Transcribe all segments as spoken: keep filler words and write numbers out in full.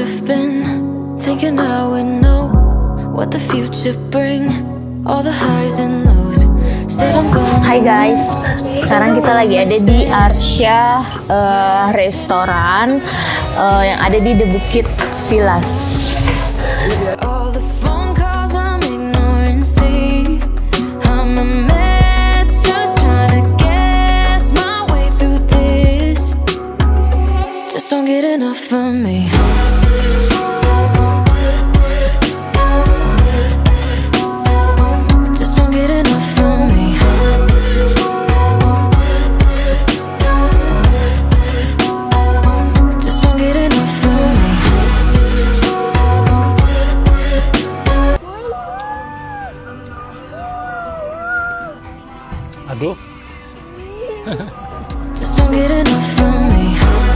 have been thinking I would know what the future bring, all the highs and lows. Said I'm gonna. Hai guys, sekarang kita lagi ada di Arsya uh, restoran uh, yang ada di The Bukit Villas. All the phone calls I'm ignoring, see I'm a mess, just trying to guess my way through this. Just don't get enough of me. Just don't get enough of me. Just don't get enough of me. Aduh. Just don't get enough of me.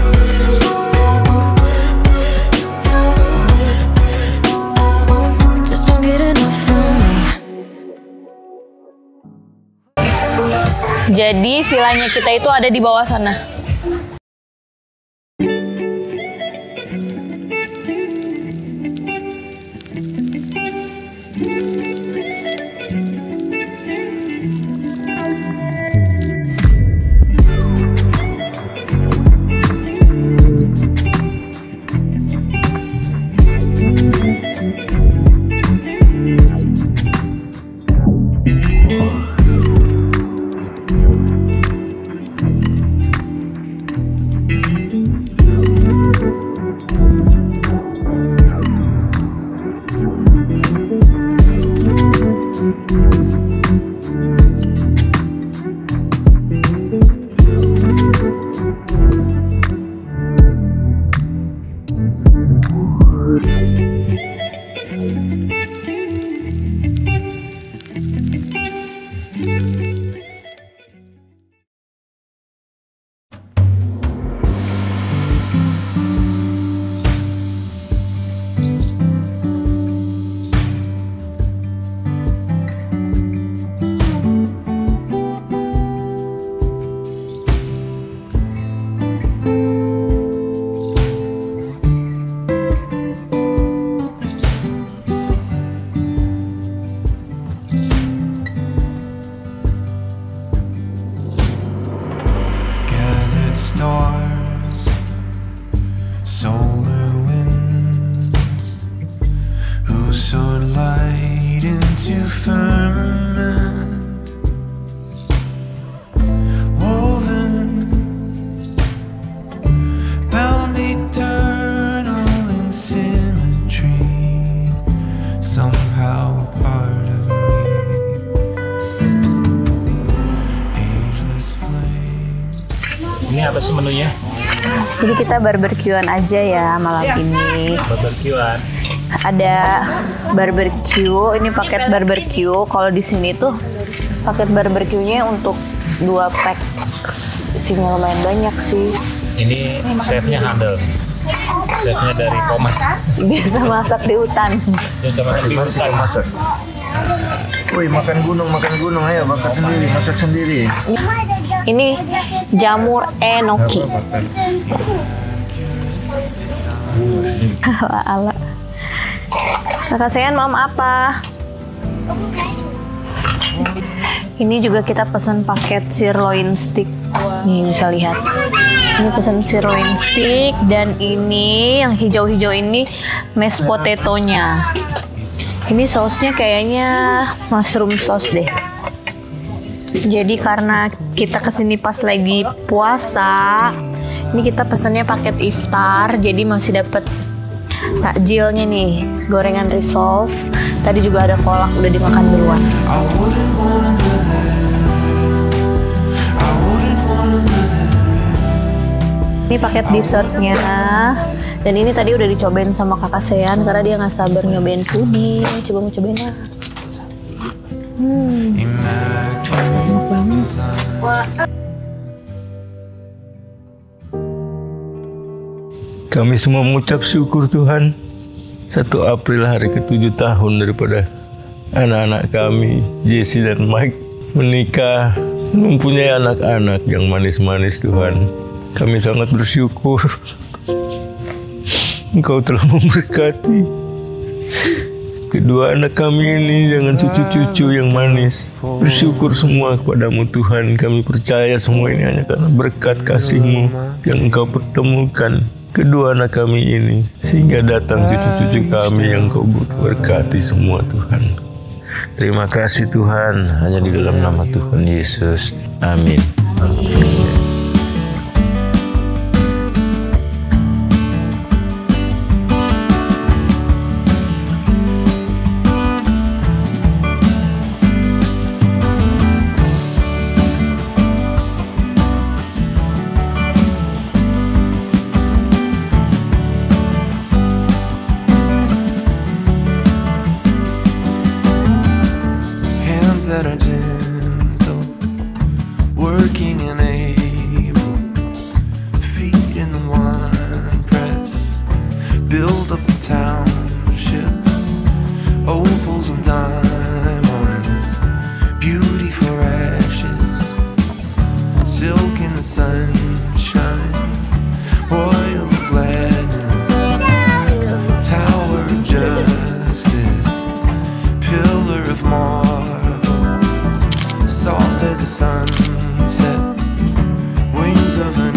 Just don't get enough of me. Jadi vilanya kita itu ada di bawah sana. Stars, solar winds, who soared light into firmament, woven, bound eternal in symmetry, somehow a part of me, ageless flame. Ini apa sih menunya? Jadi kita barbekyuan aja ya malam ini. Barbekyuan. Ada barbecue, ini paket barbecue. Kalau di sini tuh paket barbekyunya untuk dua pack. Isinya lumayan banyak sih. Ini chefnya handal. Chefnya dari Pomas. Biasa masak di hutan. Biasa masak di hutan. Masak. Woi, makan gunung, makan gunung, ayo makan sendiri, masak sendiri. Ini jamur enoki. Ala. Kakak Sean mau apa? Ini juga kita pesan paket sirloin stick. Nih bisa lihat. Ini pesan sirloin stick dan ini yang hijau-hijau ini mashed potato-nya. Ini sausnya kayaknya mushroom sauce deh. Jadi karena kita kesini pas lagi puasa, ini kita pesannya paket iftar, jadi masih dapat takjilnya nih, gorengan rissoles. Tadi juga ada kolak, udah dimakan duluan. Ini paket dessertnya, dan ini tadi udah dicobain sama kakak Sean karena dia nggak sabar nyobain puding. Coba mau cobain lah. Hmm. Enak banget. Kami semua mengucap syukur Tuhan, satu April hari ketujuh tahun daripada anak-anak kami, Jesse dan Mike, menikah, mempunyai anak-anak yang manis-manis Tuhan. Kami sangat bersyukur. Engkau telah memberkati kedua anak kami ini dengan cucu-cucu yang manis. Bersyukur semua kepadamu Tuhan. Kami percaya semua ini hanya karena berkat kasih-Mu yang Engkau pertemukan kedua anak kami ini, sehingga datang cucu-cucu kami yang Engkau berkati semua Tuhan. Terima kasih Tuhan, hanya di dalam nama Tuhan Yesus. Amin. That are gentle, working and able, feet in the wine press, build up a township, opals and diamonds, beauty for ashes, silk in the sunshine, oil of gladness, tower of justice, pillar of marble, soft as a sunset, wings of an